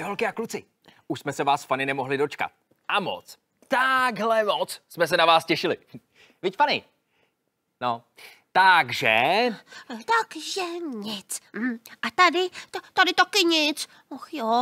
holky a kluci, už jsme se vás Fanny nemohli dočkat. A moc, takhle moc jsme se na vás těšili. Viď, Fanny? No, takže nic. A tady taky nic. Och jo.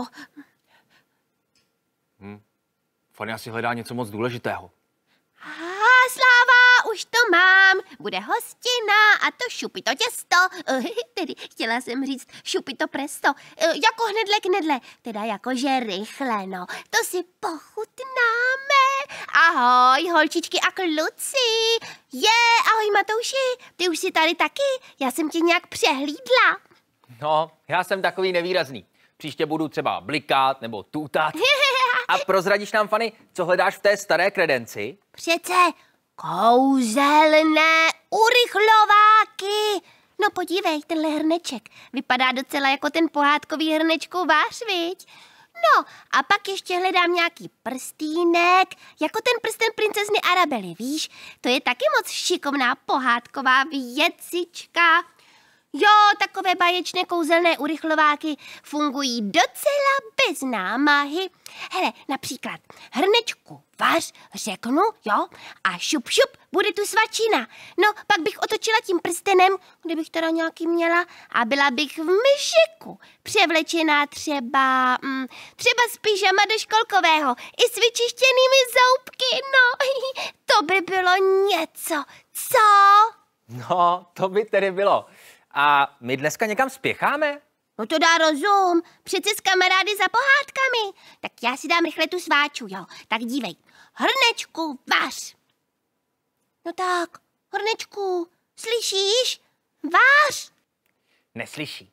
Fanny asi hledá něco moc důležitého. Sláva, už to mám. Bude hostina a to šupito těsto. Tedy chtěla jsem říct šupito presto. Jako hnedle knedle. Teda jakože rychle, no. To si pochutnáme. Ahoj, holčičky a kluci. Ahoj, Matouši. Ty už jsi tady taky? Já jsem tě nějak přehlídla. No, já jsem takový nevýrazný. Příště budu třeba blikat nebo tutat. A prozradíš nám, Fanny, co hledáš v té staré kredenci? Přece kouzelné urychlováky. No podívej, tenhle hrneček vypadá docela jako ten pohádkový hrnečkovář, viď? No a pak ještě hledám nějaký prstýnek, jako ten prsten princezny Arabely, víš? To je taky moc šikovná pohádková věcička. Jo, takové báječné kouzelné urychlováky fungují docela bez námahy. Hele, například hrnečku vař, řeknu, jo, a šup šup, bude tu svačina. No, pak bych otočila tím prstenem, kdybych teda nějaký měla, a byla bych v myšiku. Převlečená třeba z pyžama do školkového, i s vyčištěnými zoubky, no, to by bylo něco, co? No, to by tedy bylo. A my dneska někam spěcháme? No to dá rozum, přece s kamarády za pohádkami. Tak já si dám rychle tu sváču, jo. Tak dívej, hrnečku vař. No tak, hrnečku, slyšíš? Vař. Neslyší.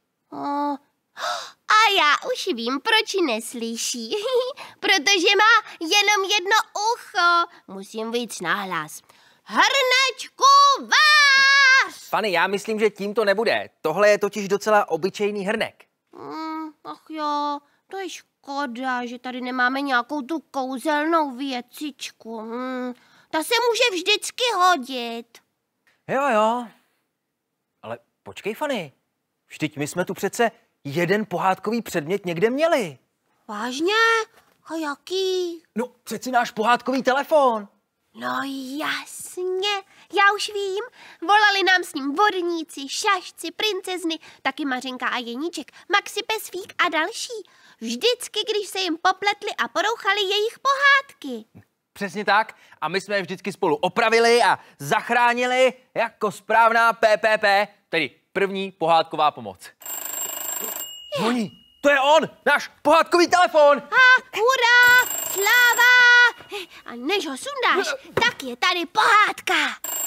A já už vím, proč neslyší. Protože má jenom jedno ucho. Musím víc nahlas. Hrnečku vař! Fanny, já myslím, že tím to nebude. Tohle je totiž docela obyčejný hrnek. Ach jo, to je škoda, že tady nemáme nějakou tu kouzelnou věcičku. Ta se může vždycky hodit. Jo. Ale počkej, Fanny. Vždyť my jsme tu přece jeden pohádkový předmět někde měli. Vážně? A jaký? No, přeci náš pohádkový telefon. No jasně, já už vím. Volali nám s ním vodníci, šašci, princezny, taky Mařenka a Jeníček, Maxi Pesfík a další. Vždycky, když se jim popletli a porouchali jejich pohádky. Přesně tak. A my jsme je vždycky spolu opravili a zachránili jako správná PPP, tedy první pohádková pomoc. Zvoní, to je on, náš pohádkový telefon. Hurá, sláva! A než ho sundáš, tak je tady pohádka.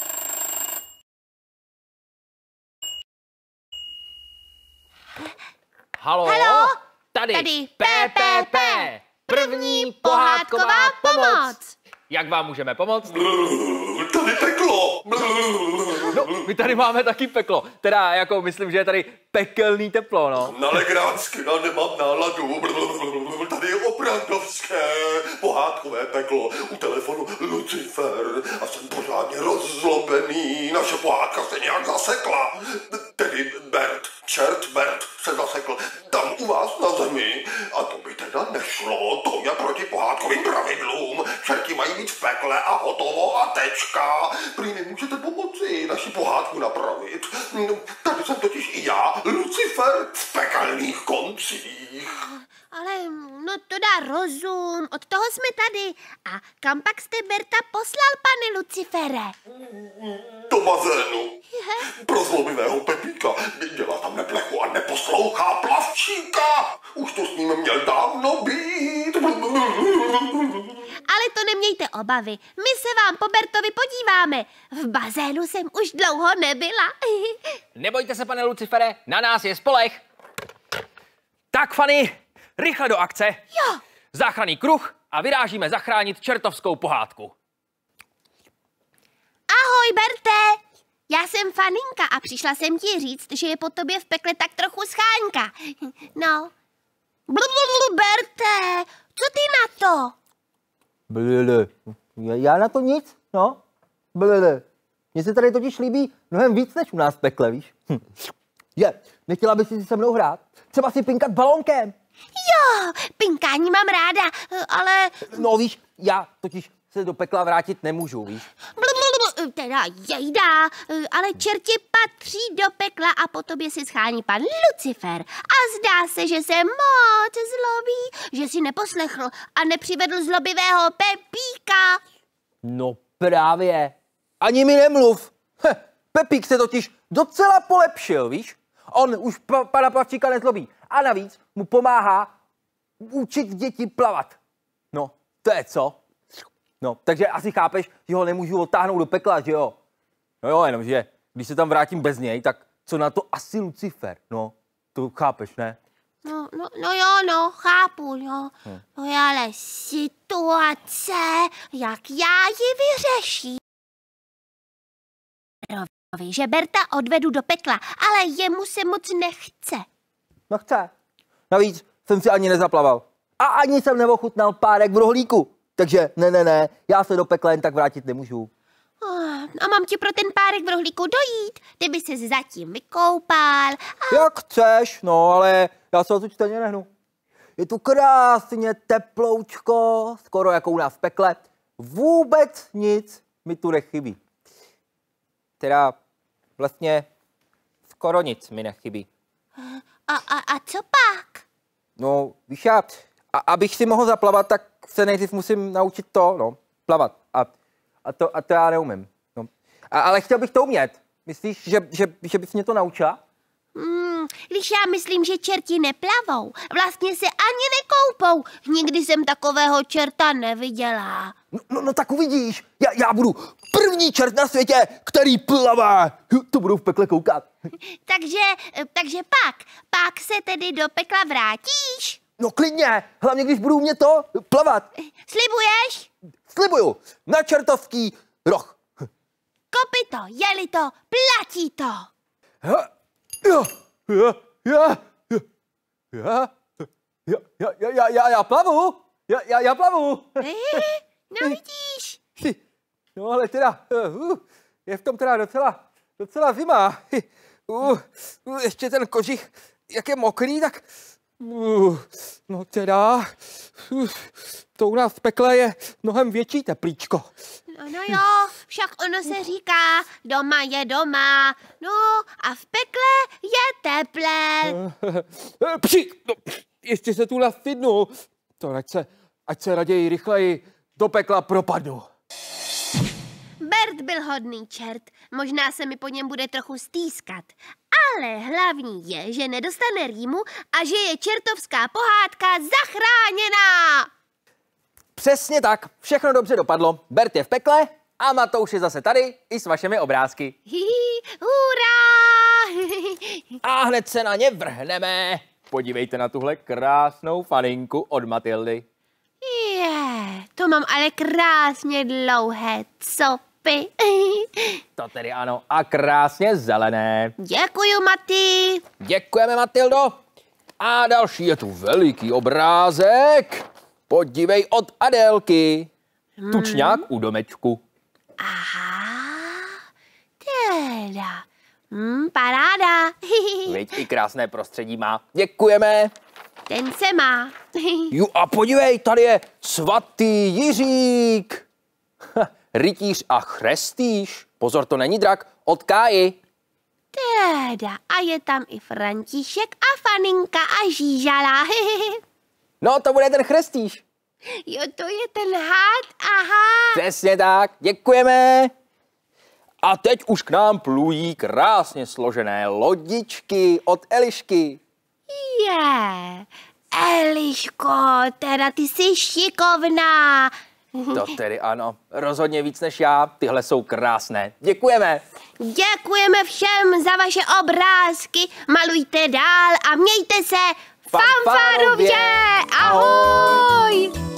Halo? Tady PPP, první pohádková pomoc. Jak vám můžeme pomoct? Tady peklo. No, my tady máme taky peklo. Teda, jako myslím, že je tady pekelný teplo, no. Na legránsky, já nemám náladu. Tady je opravdovské pohádkové peklo. U telefonu Lucifer. A jsem pořádně rozzlobený. Naše pohádka se nějak zasekla. Tedy čert Bert se zasekl tam u vás na zemi. A to by teda nešlo. To je proti pohádkovým pravidlům. Čerti mají být v pekle a hotovo a tečka. Prý nemůžete pomoci naši pohádku napravit. No, tady jsem totiž i já, Lucifer v pekelných koncích. Ale no to dá rozum, od toho jsme tady. A kam pak jste Berta poslal, pane Lucifere? Do bazénu. Pro zlobivého Pepíka. Dělá tam neplechu a neposlouchá plavčíka. Už to s ním měl dávno být. Ale to nemějte obavy, my se vám po Bertovi podíváme. V bazénu jsem už dlouho nebyla. Nebojte se, pane Lucifere, na nás je spoleh. Tak, Fanny, rychle do akce. Jo. Záchranný kruh a vyrážíme zachránit čertovskou pohádku. Ahoj, Berte. Já jsem Faninka a přišla jsem ti říct, že je po tobě v pekle tak trochu scháňka. No. Berte, co ty na to? Já na to nic, no. Mně se tady totiž líbí mnohem víc než u nás v pekle, víš? Nechtěla bys si se mnou hrát? Třeba si pinkat balónkem. Jo, pinkání mám ráda, ale... No víš, já totiž se do pekla vrátit nemůžu, víš. Teda jejda, ale čerti patří do pekla a po tobě si schání pan Lucifer. A zdá se, že se moc zlobí, že si neposlechl a nepřivedl zlobivého Pepíka. No právě. Ani mi nemluv. Pepík se totiž docela polepšil, víš. On už pana Plavčíka nezlobí. A navíc mu pomáhá učit děti plavat. No, to je co? No, takže asi chápeš, že ho nemůžu odtáhnout do pekla, že jo? No jo, jenomže když se tam vrátím bez něj, tak co na to asi Lucifer? No, to chápeš, ne? No jo, chápu, jo. No ale situace, jak já ji vyřeším. Že Berta odvedu do pekla, ale jemu se moc nechce. No chce. Navíc jsem si ani nezaplaval. A ani jsem neochutnal párek v rohlíku. Takže ne, já se do pekla jen tak vrátit nemůžu. A mám ti pro ten párek v rohlíku dojít? Ty by se zatím vykoupal. Jak chceš, no ale já se o to čteně nehnu. Je tu krásně teploučko, skoro jako u nás v pekle. Vůbec nic mi tu nechybí. Teda vlastně skoro nic mi nechybí. A co pak? No, víš, abych si mohl zaplavat, tak se nejdřív musím naučit plavat. A to já neumím. No. Ale chtěl bych to umět. Myslíš, že bys mě to naučila? Když já myslím, že čerti neplavou, vlastně se ani nekoupou. Nikdy jsem takového čerta neviděla. No tak uvidíš. Já budu první čert na světě, který plavá. To budu v pekle koukat. Takže pak se tedy do pekla vrátíš? No klidně, hlavně když budu umět to plavat. Slibuješ? Slibuju, na čertovský roh. Kopyto, je-li to, platí to. Já plavu. Já plavu. No vidíš. No ale teda, je v tom teda docela zima. Ještě ten kožich, jak je mokrý, tak... No teda, to u nás v pekle je mnohem větší teplíčko. No jo, však ono se říká, doma je doma, no a v pekle je teplé. No, ještě se tu nastydnu. To ať se raději rychleji do pekla propadnu. Bert byl hodný čert, možná se mi po něm bude trochu stýskat. Ale hlavní je, že nedostane rýmu a že je čertovská pohádka zachráněná. Přesně tak, všechno dobře dopadlo. Bert je v pekle a Matouš je zase tady i s vašimi obrázky. Hurá! A hned se na ně vrhneme. Podívejte na tuhle krásnou faninku od Matyldy. To mám ale krásně dlouhé copy. To tedy ano, a krásně zelené. Děkuju, Maty. Děkujeme, Matyldo. A další je tu veliký obrázek. Podívej od Adélky. Tučňák u domečku. Aha, teda. Paráda. Viď, i krásné prostředí má. Děkujeme. Ten se má. Jo, a podívej, tady je svatý Jiřík. Rytíř a chřestýš. Pozor, to není drak, od Káji. Teda, a je tam i František a Faninka a Žížala. No, to bude ten chřestýš. Jo, to je ten had, aha. Přesně tak, děkujeme. A teď už k nám plují krásně složené lodičky od Elišky. Eliško, teda ty jsi šikovná. To tedy ano, rozhodně víc než já, tyhle jsou krásné. Děkujeme. Děkujeme všem za vaše obrázky, malujte dál a mějte se fanfárově. Ahoj!